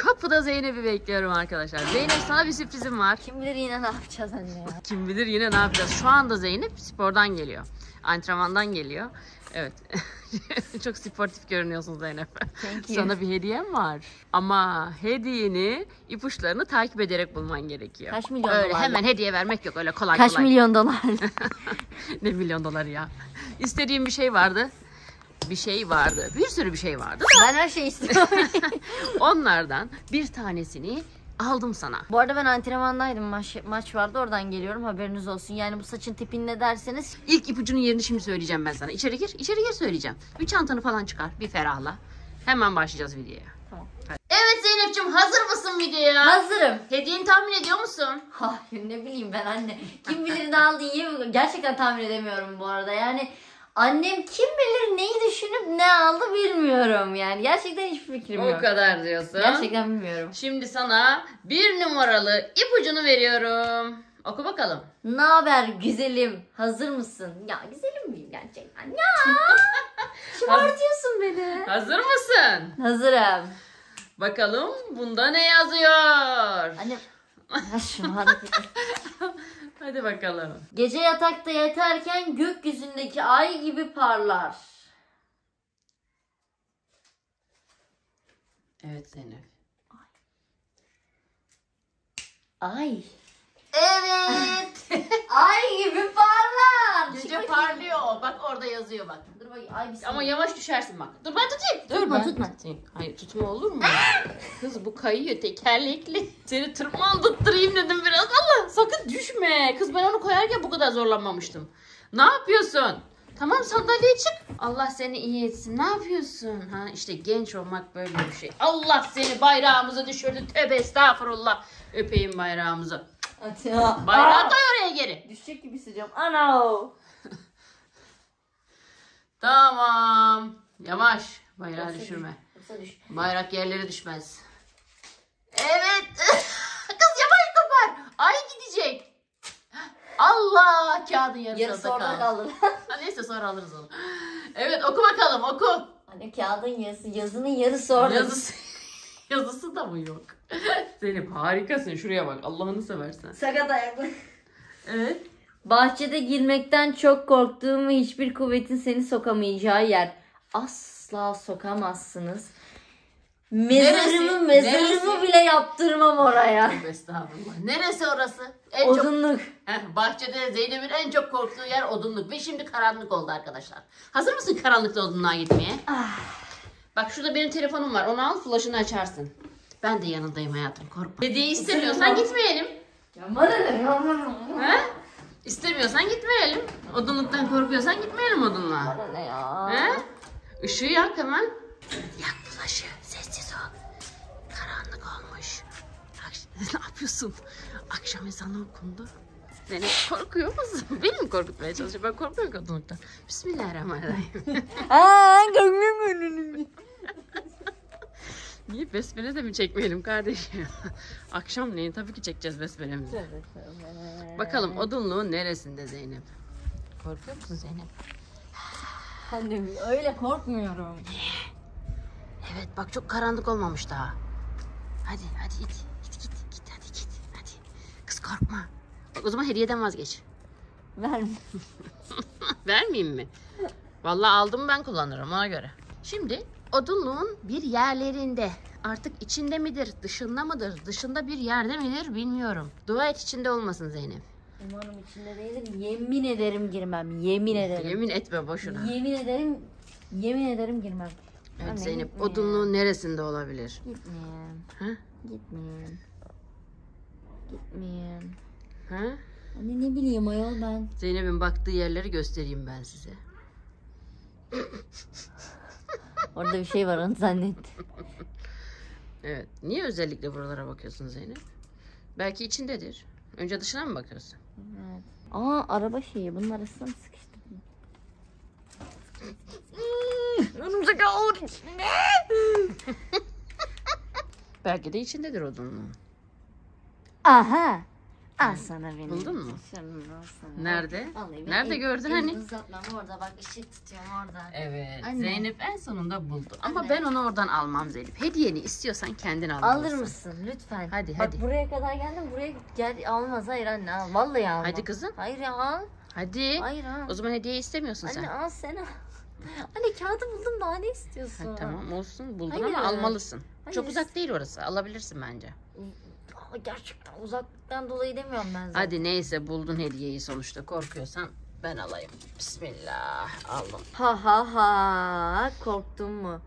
Kapıda Zeynep'i bekliyorum arkadaşlar. Zeynep, sana bir sürprizim var. Kim bilir yine ne yapacağız anne ya. Kim bilir yine ne yapacağız. Şu anda Zeynep spordan geliyor. Antrenmandan geliyor. Evet. Çok sportif görünüyorsun Zeynep. Thank you. Sana bir hediyem var. Ama hediyeni, ipuçlarını takip ederek bulman gerekiyor. Kaç milyon öyle dolar? hemen hediye vermek yok, öyle kolay Kaç kolay. milyon dolar? Ne milyon doları ya. İstediğim bir şey vardı. Bir şey vardı. Bir sürü bir şey vardı. Ben her şeyi istiyorum. Onlardan bir tanesini aldım sana. Bu arada ben antrenmandaydım. Maç vardı, oradan geliyorum, haberiniz olsun. Yani bu saçın tipini ne derseniz. İlk ipucunun yerini şimdi söyleyeceğim ben sana. İçeri gir, içeri gir söyleyeceğim. Bir çantanı falan çıkar, bir ferahla. Hemen başlayacağız videoya. Tamam. Evet Zeynep'ciğim, hazır mısın videoya? Hazırım. Hediyeni tahmin ediyor musun? Hayır, ne bileyim ben anne. Kim bilir ne aldı, gerçekten tahmin edemiyorum bu arada. Yani annem kim bilir neyi düşünüp ne aldı bilmiyorum yani. Gerçekten hiçbir fikrim yok. O kadar diyorsun. Gerçekten bilmiyorum. Şimdi sana bir numaralı ipucunu veriyorum. Oku bakalım. Ne haber güzelim? Hazır mısın? Ya güzelim miyim gerçekten? Ya! Şımartıyorsun beni. Hazır mısın? Hazırım. Bakalım bunda ne yazıyor? Anne. Şımartıyorsun. Hadi bakalım. Gece yatakta yatarken gökyüzündeki ay gibi parlar. Evet Zeynep. Ay. Evet. Ay gibi parlar. Gece parlıyor. Bak orada yazıyor bak. Dur bakayım. Ay bir Ama yavaş düşersin bak. Dur ben tutayım. Dur Tutma, ben tutma. tutayım. Hayır tutma olur mu? Kız bu kayıyor tekerlekli. Seni tırmandırtırayım dedim biraz. Allah sakın düşme. Kız ben onu koyarken bu kadar zorlanmamıştım. Ne yapıyorsun? Tamam sandalyeye çık. Allah seni iyi etsin. Ne yapıyorsun? Ha işte genç olmak böyle bir şey. Allah seni bayrağımızı düşürdü. Tövbe estağfurullah. Öpeyim bayrağımızı. Atya. Bayrağı koy oraya geri. Düşecek gibi hissediyorum. Ana. Tamam. Yavaş. Bayrağı düşürme. Yoksa düş. Bayrak yerlere düşmez. Evet. Kız yavaş kopar. Ay gidecek. Allah, kağıdın yarısı Yarısı orada orada kaldı. kaldı. Neyse sonra alırız onu. Evet oku bakalım oku. Anne kağıdın yarısı, yazının yarısı orada. Yazısı da mı yok? Zeynep harikasın, şuraya bak Allah'ını seversen. Sakat ayaklı. Evet. Bahçede girmekten çok korktuğum ve hiçbir kuvvetin seni sokamayacağı yer. Asla sokamazsınız. Mezarımı Neresi? bile yaptırmam oraya. Estağfurullah. Neresi orası? Odunluk. Bahçede Zeynep'in en çok korktuğu yer odunluk. Ve şimdi karanlık oldu arkadaşlar. Hazır mısın karanlıkta odunluğa gitmeye? Bak şurada benim telefonum var. Onu al, flaşını açarsın. Ben de yanındayım hayatım, korkma. Hediye istemiyorsan gitmeyelim. Ya bana ne? He? İstemiyorsan gitmeyelim. Odunluktan korkuyorsan gitmeyelim odunluğa. Bana ne ya? He? Işığı yak hemen. Yak flaşı. Sessiz ol. Karanlık olmuş. Ne yapıyorsun? Akşam ezanı okundu. Zeynep korkuyor musun? Beni mi korkutmaya çalışıyor? Ben korkmuyorum ki odunluktan. Bismillahirrahmanirrahim. Niye besmele de mi çekmeyelim kardeşim? Akşamleyin tabii ki çekeceğiz besmelemizi. Bakalım odunluğun neresinde Zeynep? Korkuyor musun Zeynep? Annem öyle korkmuyorum. Evet bak çok karanlık olmamış daha. Hadi git hadi git hadi. Kız korkma. Bak o zaman hediyeden vazgeç. Ver. Vermeyeyim mi? Vallahi aldım ben kullanırım ona göre. Şimdi odunluğun bir yerlerinde. Artık içinde midir, dışında mıdır, dışında bir yerde midir bilmiyorum. Dua et içinde olmasın Zeynep. Umarım içinde değildir. Yemin ederim girmem. Yemin ederim. Yemin etme boşuna. Yemin ederim girmem. Evet Anne, Zeynep gitme odunluğun neresinde olabilir? Gitmeyeyim. Ha? Gitmeyeyim. Gitmeyeyim. Ha? Anne ne bileyim ayol ben. Zeynep'in baktığı yerleri göstereyim ben size. Orada bir şey var onu zannettim. Evet. Niye özellikle buralara bakıyorsun Zeynep? Belki içindedir. Önce dışına mı bakıyorsun? Evet. Aa araba şeyi bunun arasına mı sıkıştı? Önümüzdeki ağır içinde. Belki de içindedir odunluğun. Aha. Al sana benim. Buldun mu? Şunu al sana. Nerede? Vallahi ben Nerede gördün hani? Uzatmam orada bak ışık tutuyorum orada. Evet. Anne. Zeynep en sonunda buldu. Ama Anne. ben onu oradan almam Zeynep. Hediyeni istiyorsan kendin almalısın. Alır mısın lütfen? Hadi, bak, hadi. buraya kadar geldim buraya gel almaz hayır anne al. Vallahi almam. Hadi kızım. Hayır ya al. Hadi. Hayır al. O zaman hediye istemiyorsun sen. Anne al sen al. Anne kağıdı buldum daha ne istiyorsun? Hadi, tamam olsun buldun Hayır. ama almalısın. Hayır. Çok uzak değil orası. Alabilirsin bence. Gerçekten uzaklıktan dolayı demiyorum ben zaten. Hadi neyse buldun hediyeyi sonuçta. Korkuyorsan ben alayım. Bismillah. Aldım. Ha ha ha korktun mu?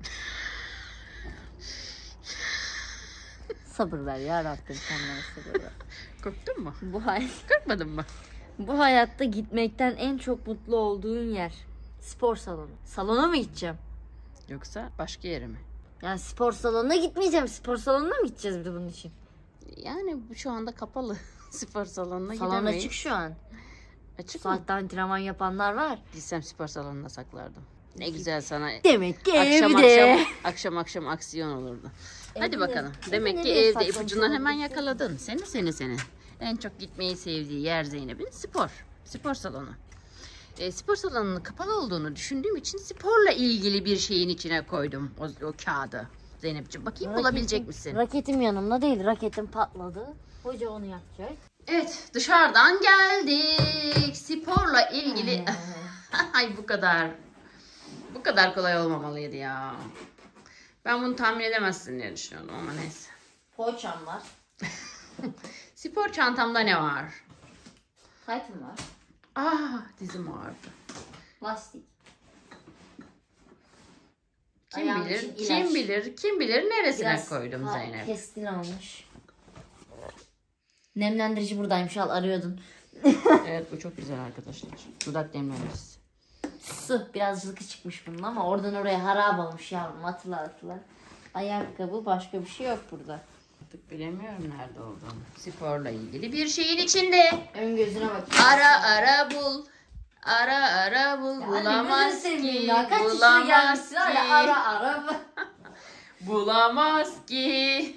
Sabır ver ya Rabbim sen bana sabır ver. Korktun mu? Korkmadın mı? Bu hayatta gitmekten en çok mutlu olduğun yer. Spor salonu. Salona mı gideceğim? Yoksa başka yere mi? Yani spor salonuna gitmeyeceğim. Spor salonuna mı gideceğiz bir de bunun için? Yani bu şu anda kapalı. Spor salonuna Salon gidemeyiz. açık şu an. Açık mı? Saatte antrenman yapanlar var. Gitsem spor salonuna saklardım. Ne güzel sana. Demek ki Akşam evde. akşam aksiyon olurdu. Hadi Evde. bakalım. Evde Demek ki nereye evde saklamış ipucundan hemen olabilirsin? yakaladın. Seni. En çok gitmeyi sevdiği yer Zeynep'in spor. Spor salonu. Spor salonunun kapalı olduğunu düşündüğüm için sporla ilgili bir şeyin içine koydum o kağıdı. Zeynep'ciğim bakayım bulabilecek misin? Raketim yanımda değil. Raketim patladı. Hoca onu yapacak. Evet dışarıdan geldik. Sporla ilgili. Ay bu kadar. Bu kadar kolay olmamalıydı ya. Ben bunu tahmin edemezsin diye düşünüyordum ama neyse. Poğaçam var. Spor çantamda ne var? Taytım var. Dizim ağrıdı. Lastik. Kim Ayağım bilir, için kim ilaç. bilir, kim bilir neresine Biraz koydum Zeynep. pestil olmuş. Nemlendirici buradaymış al arıyordun. Evet bu çok güzel arkadaşlar. Dudak nemlendiricisi. Su biraz zıkı çıkmış bunun ama oradan oraya harap olmuş yavrum hatırla. Ayakkabı başka bir şey yok burada. Artık bilemiyorum nerede olduğunu. Sporla ilgili bir şeyin içinde. Ön gözüne bak. Ara bul. Ara bul. Bulamaz ki. Kaç yaşına Bulamaz gelmişsin hala ki. ara. Bulamaz ki.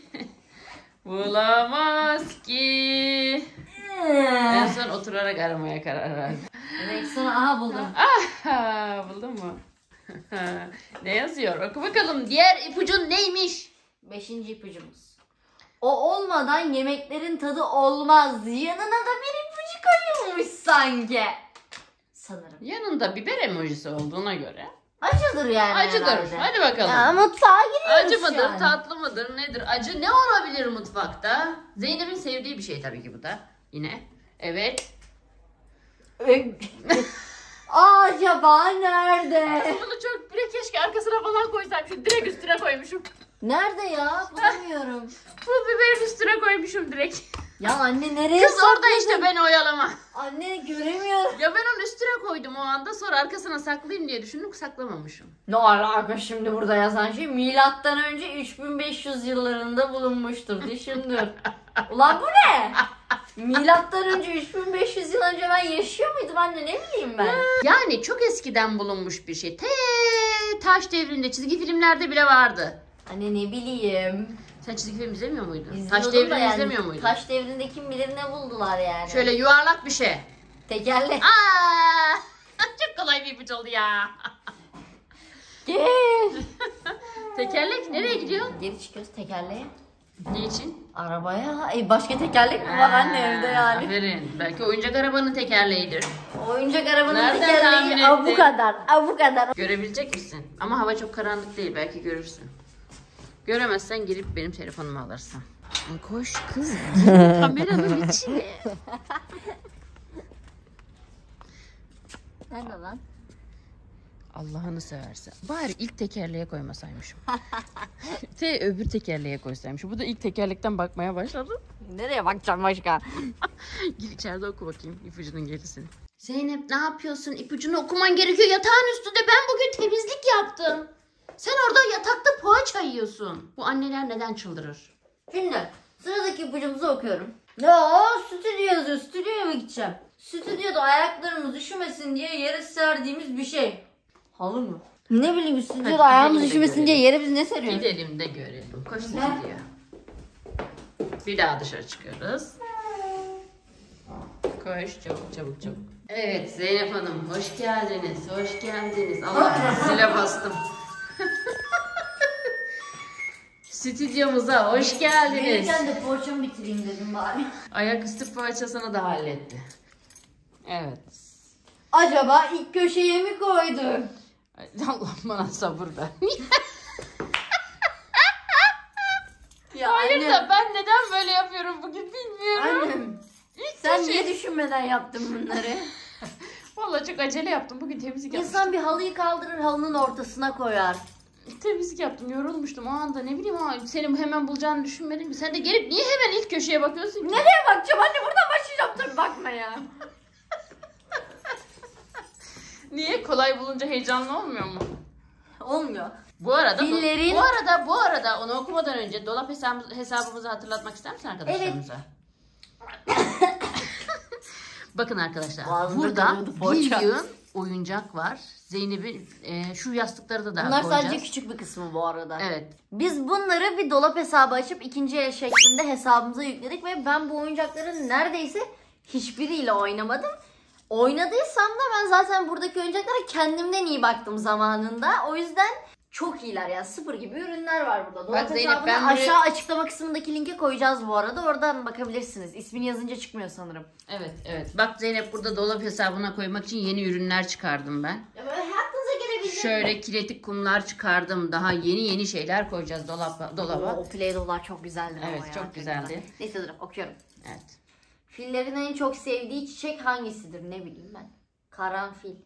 Bulamaz ki. En son oturarak aramaya karar verdim. Evet sonra aha buldum. Buldun mu? Ne yazıyor? Oku bakalım. Diğer ipucun neymiş? 5. ipucumuz. O olmadan yemeklerin tadı olmaz. Yanına da bir ipucu koyulmuş sanki. Sanırım. Yanında biber emojisi olduğuna göre. Acıdır yani Acıdır. herhalde. Hadi bakalım. Ya mutfağa giriyoruz Acı mıdır, yani. tatlı mıdır, nedir? Acı ne olabilir mutfakta? Zeynep'in sevdiği bir şey tabii ki bu da. Yine. Evet. Acaba nerede? Bunu çok bile keşke arkasına falan koysam. Şu direkt üstüne koymuşum. Nerede ya? Bulamıyorum. Pul biberin üstüne koymuşum direkt. Ya anne nereye Kız orada işte beni oyalama. Anne göremiyorum. Ya ben onun üstüne koydum o anda. Sonra arkasına saklayayım diye düşündüm. Saklamamışım. Ne alaka şimdi burada yazan şey? Milattan önce 3500 yıllarında bulunmuştur. Düşündür. Ulan bu ne? Milattan önce 3500 yıl önce ben yaşıyor muydum anne ne bileyim ben. Yani çok eskiden bulunmuş bir şey. Taş devrinde çizgi filmlerde bile vardı. Anne ne bileyim. Sen çizgi film izlemiyor muydun? İzliyordum Taş da devrini yani, izlemiyor muydun? Taş devrinde kim bilir ne buldular yani. Şöyle yuvarlak bir şey. Tekerlek. Çok kolay bir ipucu oldu ya. Gel. Tekerlek nereye gidiyor? Geri çıkıyoruz tekerleğe. Ne için? Arabaya. Başka tekerlek mi var anne evde yani? Aferin. Belki oyuncak arabanın tekerleğidir. Oyuncak arabanın Nereden tahmin tekerleği bu ettin? kadar. Bu kadar. Görebilecek misin? Ama hava çok karanlık değil. Belki görürsün. Göremezsen girip benim telefonumu alırsın. Koş kız. Kameranın içine. Nerede lan? Allah'ını seversen. Bari ilk tekerleğe koymasaymışım. Öbür tekerleğe koysaymışım. Bu da ilk tekerlekten bakmaya başladı. Nereye bakacağım başka? Gir içeride oku bakayım ipucunun gerisini. Zeynep ne yapıyorsun? İpucunu okuman gerekiyor. Yatağın üstünde ben bugün temizlik yaptım. Sen orada yatakta poğaça yiyorsun. Bu anneler neden çıldırır? Şimdi sıradaki ipucumuzu okuyorum. Ya stüdyo yazıyor. Stüdyoya mı gideceğim? Stüdyoda ayaklarımız üşümesin diye yere serdiğimiz bir şey. Halı mı? Ne bileyim stüdyoda Hadi ayağımız gidelim de üşümesin diye görelim. yere biz ne seriyoruz? Gidelim de görelim. Koş stüdyoya. Bir daha dışarı çıkıyoruz. Koş çabuk çabuk çabuk. Evet Zeynep Hanım hoş geldiniz. Hoş geldiniz. Allah zile bastım. Stüdyomuza hoş geldiniz. Gelirken de poğaçamı bitireyim dedim bari. Ayaküstü poğaçasını da halletti. Evet. Acaba ilk köşeye mi koydu? Allah bana sabır ver. Ya Hayır annem, da ben neden böyle yapıyorum bugün bilmiyorum. Annem. Sen niye düşünmeden yaptın bunları? Vallahi çok acele yaptım. Bugün temizlik yapmıştım. İnsan bir halıyı kaldırır halının ortasına koyar. Temizlik yaptım. Yorulmuştum o anda. Ne bileyim senin hemen bulacağını düşünmedim ki. Sen de gelip niye hemen ilk köşeye bakıyorsun ki? Nereye bakacağım anne, buradan başlayacağım, dur bakma ya. Niye? Kolay bulunca heyecanlı olmuyor mu? Olmuyor. Bu arada Fillerin- bu arada onu okumadan önce dolap hesabımızı hatırlatmak ister misin arkadaşlarımıza? Bakın arkadaşlar. Boğazımda Burada kalıyordu poğaça. bir yığın oyuncak var. Zeynep'in şu yastıkları da daha Bunlar koyacağız. sadece küçük bir kısmı bu arada. Evet. Biz bunları bir dolap hesabı açıp ikinci el şeklinde hesabımıza yükledik ve ben bu oyuncakların neredeyse hiçbiriyle oynamadım. Oynadıysam da ben zaten buradaki oyuncaklara kendimden iyi baktım zamanında. O yüzden çok iyiler ya. Sıfır gibi ürünler var burada. Dolap Zeynep, hesabını ben buraya- aşağı açıklama kısmındaki linke koyacağız bu arada. Oradan bakabilirsiniz. İsmini yazınca çıkmıyor sanırım. Evet. Bak Zeynep burada dolap hesabına koymak için yeni ürünler çıkardım ben. Ya böyle aklınıza gelebilecek. Şöyle kinetik kumlar çıkardım. Daha yeni şeyler koyacağız dolaba. O Play-Doh'lar çok güzeldi. Evet, ama ya, çok güzeldi. Neyse dur okuyorum. Evet. Fillerin en çok sevdiği çiçek hangisidir? Ne bileyim ben. Karanfil.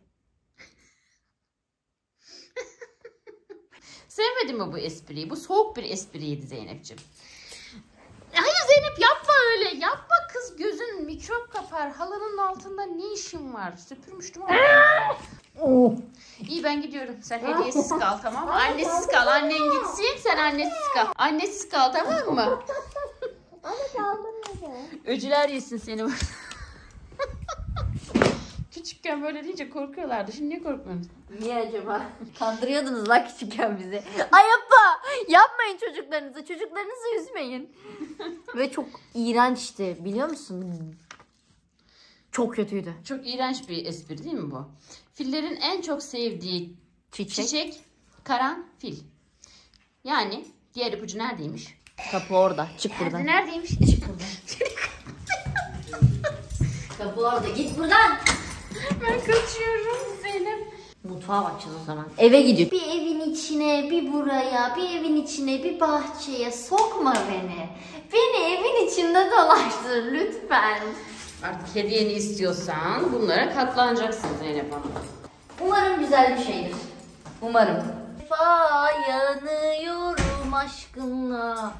Sevmedin mi bu espriyi? Bu soğuk bir espriydi Zeynep'ciğim. Hayır Zeynep yapma öyle. Yapma kız, gözün mikrop kapar. Halının altında ne işin var? Süpürmüştüm ama. İyi ben gidiyorum. Sen hediyesiz kal, tamam mı? Annesiz kal. Annen gitsin, sen annesiz kal. Annesiz kal, tamam mı? Öcüler yesin seni. Küçükken böyle deyince korkuyorlardı. Şimdi niye korkmuyorsunuz? Niye acaba? Kandırıyordunuz lan küçükken bizi. Ay yapmayın çocuklarınızı. Çocuklarınızı üzmeyin. Ve çok iğrençti, biliyor musun? Çok kötüydü. Çok iğrenç bir espri değil mi bu? Fillerin en çok sevdiği çiçek karanfil. Yani diğer ipucu neredeymiş? Kapı orada. Çık buradan. Neredeymiş? Çık buradan. Kapı orada. Git buradan. Ben kaçıyorum Zeynep. Mutfağa bakacağız o zaman. Eve gidiyor. Bir evin içine, bir buraya, bir evin içine, bir bahçeye sokma beni. Beni evin içinde dolaştır lütfen. Artık hediyeni istiyorsan bunlara katlanacaksın Zeynep Hanım. Umarım güzel bir şeydir. Umarım. Yanıyorum aşkınla.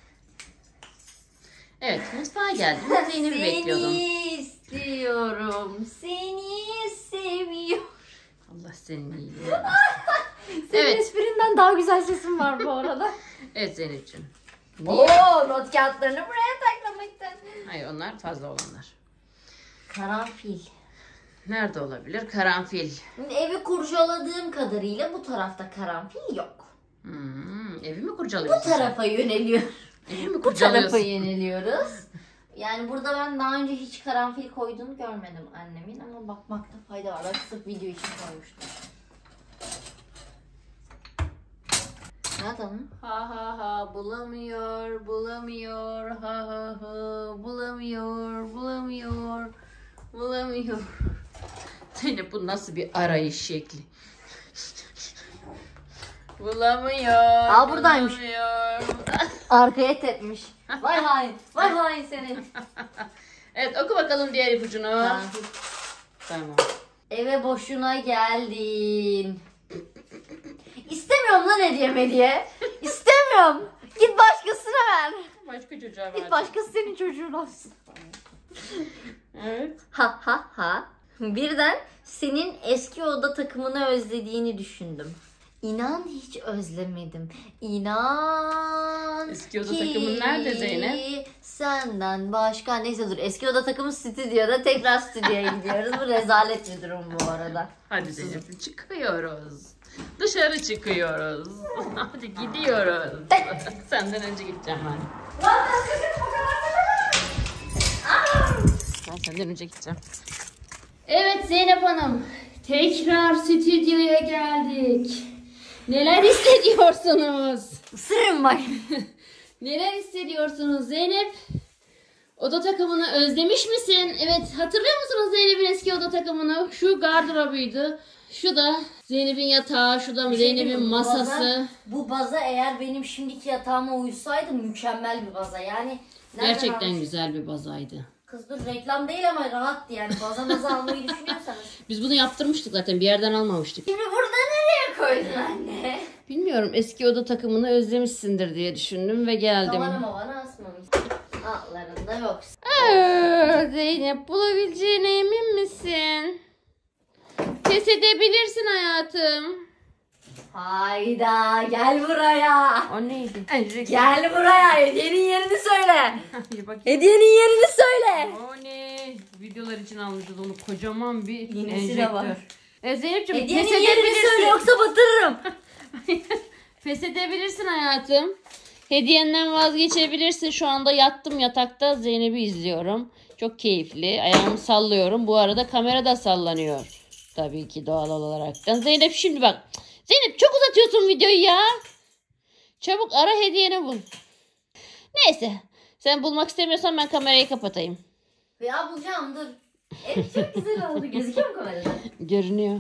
Evet mutfağa geldim. Zeynep'i bekliyordum. Seni istiyorum. Seni seviyorum. Allah senin iyiliğini. Senin Evet. esprinden daha güzel sesin var bu arada. Evet Zeynep'ciğim. Oo, not kağıtlarını buraya saklamışsın. Hayır onlar fazla olanlar. Karanfil. Nerede olabilir? Karanfil. Evi kurcaladığım kadarıyla bu tarafta karanfil yok. Evi mi Bu kurcalıyorsun tarafa yöneliyor. sen? Evi mi Bu tarafa kurcalıyorsun? yöneliyoruz. Yani burada ben daha önce hiç karanfil koyduğunu görmedim annemin ama bakmakta fayda var. Ben sırf video için koymuştum. Ne yapalım? Ha ha ha bulamıyor ha ha ha bulamıyor. Zeynep bu nasıl bir arayış şekli? Bulamıyor. Aa, buradaymış. Bulamıyor. Arkaya tepmiş. Vay hain senin. Evet oku bakalım diğer ipucunu. Karanfil. Tamam. Eve boşuna geldin. İstemiyorum lan hediye. İstemiyorum. Git başkasına ver. Başka çocuğa Git ver. başkası senin çocuğun olsun. Evet. Ha ha ha. Birden senin eski oda takımını özlediğini düşündüm. İnan hiç özlemedim. İnan Eski oda ki takımın nerede Zeynep? Senden başka. Neyse dur, eski oda takımı stüdyoda, tekrar stüdyoya gidiyoruz. Bu rezalet bir durum bu arada. Hadi Zeynep çıkıyoruz. Dışarı çıkıyoruz. Hadi gidiyoruz. Senden önce gideceğim ben. Ben senden önce gideceğim. Evet Zeynep Hanım. Tekrar stüdyoya geldik. Neler hissediyorsunuz? Isırırım bak. Neler hissediyorsunuz Zeynep? Oda takımını özlemiş misin? Evet, hatırlıyor musunuz Zeynep'in eski oda takımını? Şu gardırobuydu. Şu da Zeynep'in yatağı, şu da Zeynep'in masası. Bu baza eğer benim şimdiki yatağıma uysaydı mükemmel bir baza. Yani gerçekten güzel bir bazaydı. Kız dur, reklam değil ama rahattı yani. Baza almayı düşünüyorsanız. Biz bunu yaptırmıştık zaten, bir yerden almamıştık. Şimdi burada nereye koydun anne? Bilmiyorum, eski oda takımını özlemişsindir diye düşündüm ve geldim. Tavanıma bana asmamış. Altlarında yoksa. Zeynep, bulabileceğine emin misin? Pes edebilirsin hayatım. Hayda, gel buraya. O neydi? Gel buraya, hediyenin yerini söyle. Bir bakayım. Hediyenin yerini söyle. O ne? Videolar için almışız onu, kocaman bir İğnesi de var. enjektör. Zeynep'ciğim, Hediyenin pes yerini edebilirsin. söyle yoksa batırırım. Pes edebilirsin hayatım. Hediyenden vazgeçebilirsin. Şu anda yattım yatakta, Zeynep'i izliyorum. Çok keyifli. Ayağımı sallıyorum. Bu arada kamera da sallanıyor. Tabii ki doğal olaraktan. Zeynep şimdi bak. Zeynep, çok uzatıyorsun videoyu ya. Çabuk ara, hediyeni bul. Neyse. Sen bulmak istemiyorsan ben kamerayı kapatayım. Ya bulacağım, dur. Evet, çok güzel oldu. Gözüküyor mu kamerada? Görünüyor.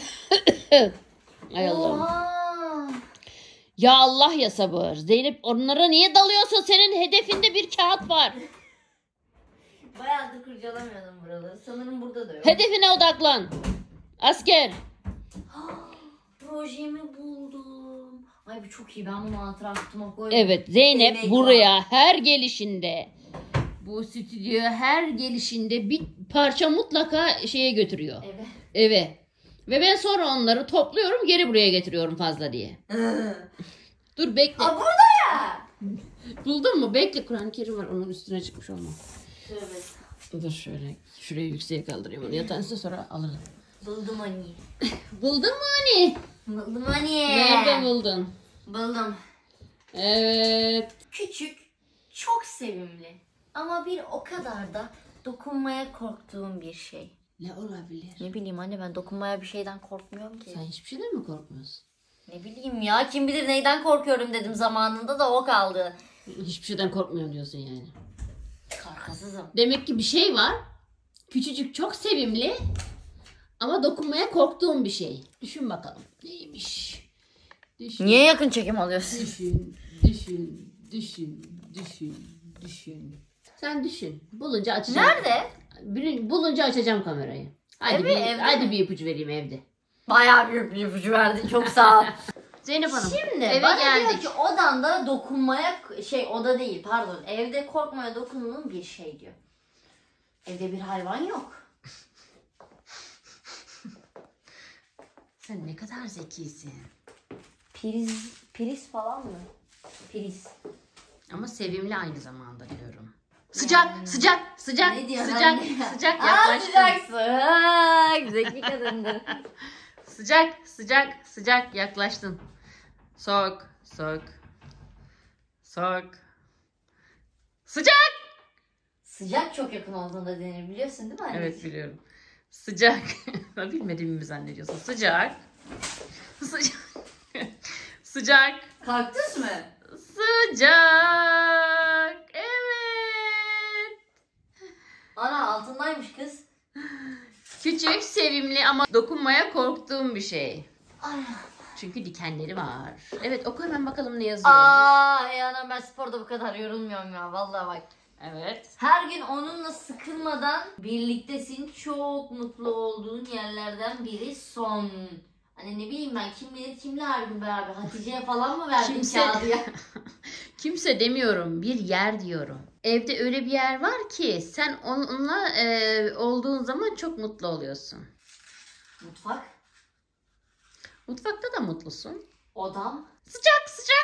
Ay Allah'ım. Oha. Ya Allah ya sabır. Zeynep, onlara niye dalıyorsun? Senin hedefinde bir kağıt var. Bayağıdır kurcalamıyordum buraları. Sanırım burada da yok. Hedefine odaklan. Asker. Projemi buldum. Ay bu çok iyi. Ben bunu hatıra aklıma koydum. Evet, Zeynep Emek buraya var. her gelişinde, bu stüdyoya her gelişinde bir parça mutlaka şeye götürüyor. Evet. Eve. Ve ben sonra onları topluyorum, geri buraya getiriyorum fazla diye. Dur bekle. Aa, burada ya. Buldun mu? Bekle, Kur'an-ı Kerim var, onun üstüne çıkmış olma. Tövbe. Dur şöyle, şuraya yükseğe kaldırayım onu. Yatağın üstüne sonra alırım. Buldum anne. Buldun mu hani? Buldum anne. Nerede buldun? Buldum. Evet. Küçük, çok sevimli. Ama bir o kadar da dokunmaya korktuğum bir şey. Ne olabilir? Ne bileyim anne, ben dokunmaya bir şeyden korkmuyorum ki. Sen hiçbir şeyden mi korkmuyorsun? Ne bileyim ya, kim bilir neyden korkuyorum dedim zamanında da o kaldı. Hiçbir şeyden korkmuyorum diyorsun yani. Korkasızım. Demek ki bir şey var. Küçücük, çok sevimli. Ama dokunmaya korktuğum bir şey. Düşün bakalım. Neymiş? Düşün. Niye yakın çekim alıyorsun? Düşün. Sen düşün. Bulunca açacağım. Nerede? Bulunca açacağım kamerayı. Hadi Evde mi? bir ipucu vereyim evde. Bayağı büyük bir ipucu verdin, çok sağ ol. Zeynep Hanım. Şimdi eve bana geldik. diyor ki odanda dokunmaya, oda değil pardon, evde korkmaya dokunduğun bir şey diyor. Evde bir hayvan yok. Sen ne kadar zekisin. Priz falan mı? Priz. Ama sevimli aynı zamanda diyorum. Sıcak. Ne diyor sıcak, anne? sıcak Aa, yaklaştın. sıcaksın. Zeki kadındır. Sıcak yaklaştın. Soğuk. Sıcak. Sıcak çok yakın olduğunda denir, biliyorsun değil mi anne? Evet, biliyorum. Sıcak. Bilmediğimi mi zannediyorsun? Sıcak. Sıcak. Kaktüs mü? Sıcak. Evet. Ana, altındaymış kız. Küçük, sevimli ama dokunmaya korktuğum bir şey. Ay. Çünkü dikenleri var. Evet, oku hemen bakalım ne yazıyor. Anam, ben sporda bu kadar yorulmuyorum ya vallahi bak. Evet. Her gün onunla sıkılmadan birliktesin. Çok mutlu olduğun yerlerden biri son. Hani ne bileyim ben, kim bilir kimle her gün beraber. Hatice'ye falan mı verdin kağıdı ya? Kimse demiyorum, bir yer diyorum. Evde öyle bir yer var ki sen onunla olduğun zaman çok mutlu oluyorsun. Mutfak. Mutfakta da mutlusun. Odam. Sıcak.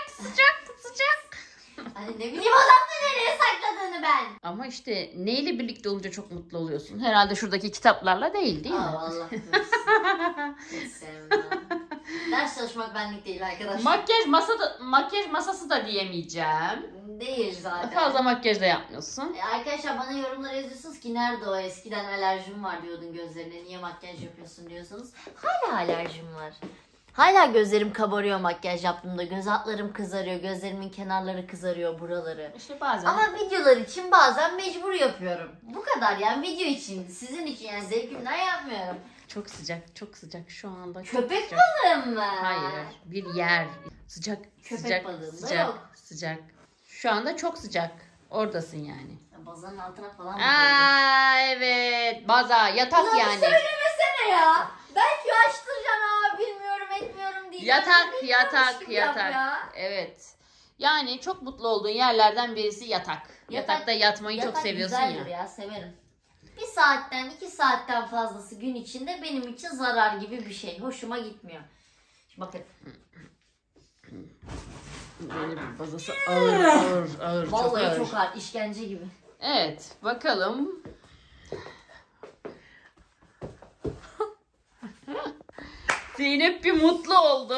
Hani ne bileyim odamda nereye sakladığını ben. Ama işte neyle birlikte olunca çok mutlu oluyorsun? Herhalde şuradaki kitaplarla değil mi? Aa, vallahi korusun. Hiç sevmem. Ders çalışmak benlik değil arkadaşlar. Makyaj masası da diyemeyeceğim. Değil zaten. Fazla makyaj da yapmıyorsun. Arkadaşlar bana yorumlara yazıyorsunuz ki nerede o eskiden alerjim var diyordun gözlerine, niye makyaj yapıyorsun diyorsunuz. Hala alerjim var. Hala gözlerim kabarıyor makyaj yaptığımda. Göz altlarım kızarıyor, gözlerimin kenarları kızarıyor, buraları. İşte bazen. Ama videolar için bazen mecbur yapıyorum. Bu kadar yani, video için, sizin için yani, zevkimden yapmıyorum. Çok sıcak, çok sıcak şu anda. Köpek sıcak. balığım mı? Hayır, bir yer. Sıcak, Köpek sıcak, balığında sıcak, yok. sıcak. Şu anda çok sıcak. Oradasın yani. Bazanın altına falan mı? Evet. Baza, yatak Ulan yani. söylemesene ya. Belki açtıracaksın ha, bilmiyorum etmiyorum diyeceğim. Yatak, yatak, gibi yap yatak. ya. Evet. Yani çok mutlu olduğun yerlerden birisi yatak. Yatakta yatmayı çok seviyorsun güzeldir ya. ya, severim. 1 saatten 2 saatten fazlası gün içinde benim için zarar gibi bir şey. Hoşuma gitmiyor. Şimdi bakın. Benim bazası ağır, ağır, ağır. Çok Vallahi ağır. çok ağır. İşkence gibi. Evet. Bakalım. Zeynep bir mutlu oldu.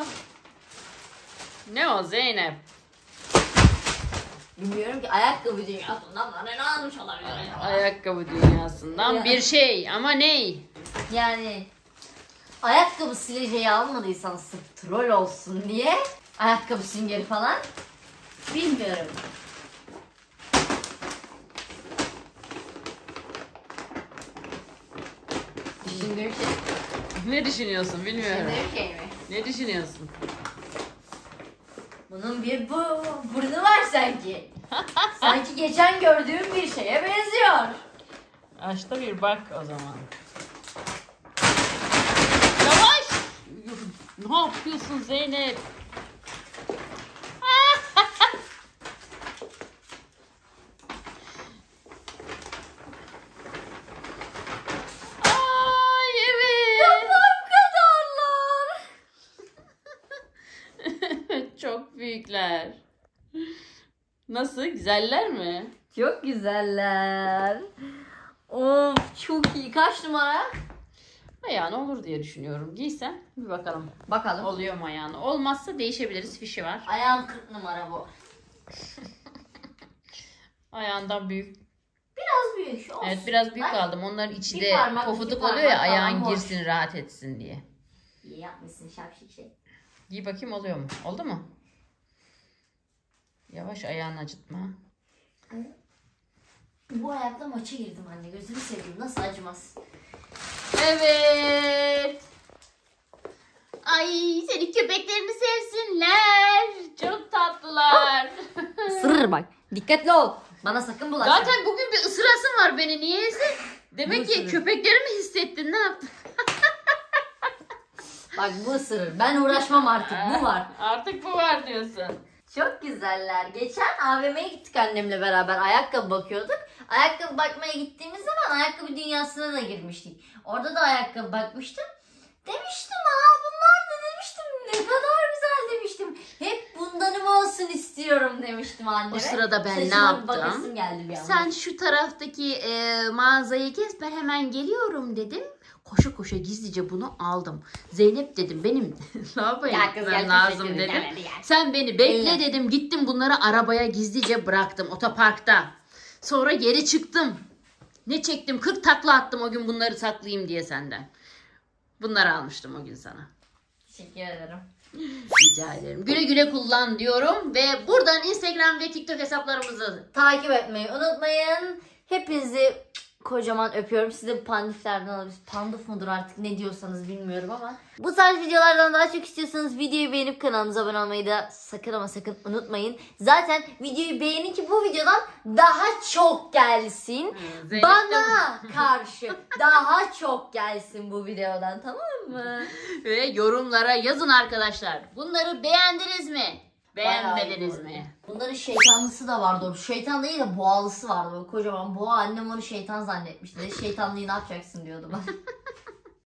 Ne o Zeynep? Bilmiyorum ki, ayakkabı dünyasından bana ne almış olabilir acaba? Ayakkabı dünyasından Ya. bir şey ama ney? Yani ayakkabı sileceği almadıysan sırf troll olsun diye, ayakkabı süngeri falan, bilmiyorum. Düşündüğüm şey. Ne düşünüyorsun bilmiyorum. Düşündüğüm şey mi? Ne düşünüyorsun? Bunun bir burnu var sanki. Sanki geçen gördüğüm bir şeye benziyor. Aç da bir bak o zaman. Yavaş! Ne yapıyorsun Zeynep? Ay evet. Kafam kadarlar. Çok büyükler. Nasıl? Güzeller mi? Çok güzeller. Of, çok iyi. Kaç numara? Ayağına olur diye düşünüyorum. Giysen bir bakalım. Bakalım. Oluyor mu ayağına? Olmazsa değişebiliriz. Fişi var. Ayağım 40 numara bu. Ayağından büyük. Biraz büyük olsun. Evet biraz büyük Bak, aldım. Onların içi bir de parmak, pofuduk iki oluyor ya, parmak ayağın falan boş. girsin rahat etsin diye. İyi yapmışsın şapşik şey. Giy bakayım oluyor mu? Oldu mu? Yavaş ayağını acıtma. Bu ayakla maça girdim anne. Gözünü seveyim. Nasıl acımaz? Evet. Ay senin köpeklerini sevsinler. Çok tatlılar. Isırır bak. Dikkatli ol. Bana sakın bulaşma. Zaten bugün bir ısırasın var beni. Niyeyse? Demek ki ısırır. köpekleri mi hissettin? Ne yaptın? Bak bu ısırır. Ben uğraşmam artık. Bu var. Artık bu var diyorsun. Çok güzeller. Geçen AVM'ye gittik annemle beraber. Ayakkabı bakıyorduk. Ayakkabı bakmaya gittiğimiz zaman ayakkabı dünyasına da girmiştik. Orada da ayakkabı bakmıştım. Demiştim bunlar da demiştim. Ne kadar güzel demiştim. Hep bundanım olsun istiyorum demiştim anneme. O sırada ben ne Saçıma yaptım? bakasım geldi bir anda. Sen şu taraftaki mağazayı gez, ben hemen geliyorum dedim. Koşa koşa gizlice bunu aldım. Zeynep dedim benim ne yapayım Ya kız, ben gel lazım köpekleri dedim. gel, hadi gel. Sen beni bekle Elle. dedim. Gittim bunları arabaya gizlice bıraktım otoparkta. Sonra geri çıktım. Ne çektim? 40 takla attım o gün bunları saklayayım diye senden. Bunları almıştım o gün sana. Teşekkür ederim. Rica ederim. Güle güle kullan diyorum ve buradan Instagram ve TikTok hesaplarımızı Takip etmeyi unutmayın. Hepinizi kocaman öpüyorum. Size pandiflerden alabiliriz. Pandif mudur artık, ne diyorsanız bilmiyorum ama. Bu tarz videolardan daha çok istiyorsanız videoyu beğenip kanalımıza abone olmayı da sakın ama sakın unutmayın. Zaten videoyu beğenin ki bu videodan daha çok gelsin. Zeynep Bana karşı daha çok gelsin bu videodan, tamam mı? ve yorumlara yazın arkadaşlar. Bunları beğendiniz mi? Beğenmediniz Bayağı iyi mi? Bunların şeytanlısı da vardı. O şeytan değil de boğalısı vardı. Böyle kocaman boğa. Annem onu şeytan zannetmişti. Şeytanlıyı ne yapacaksın diyordu bana.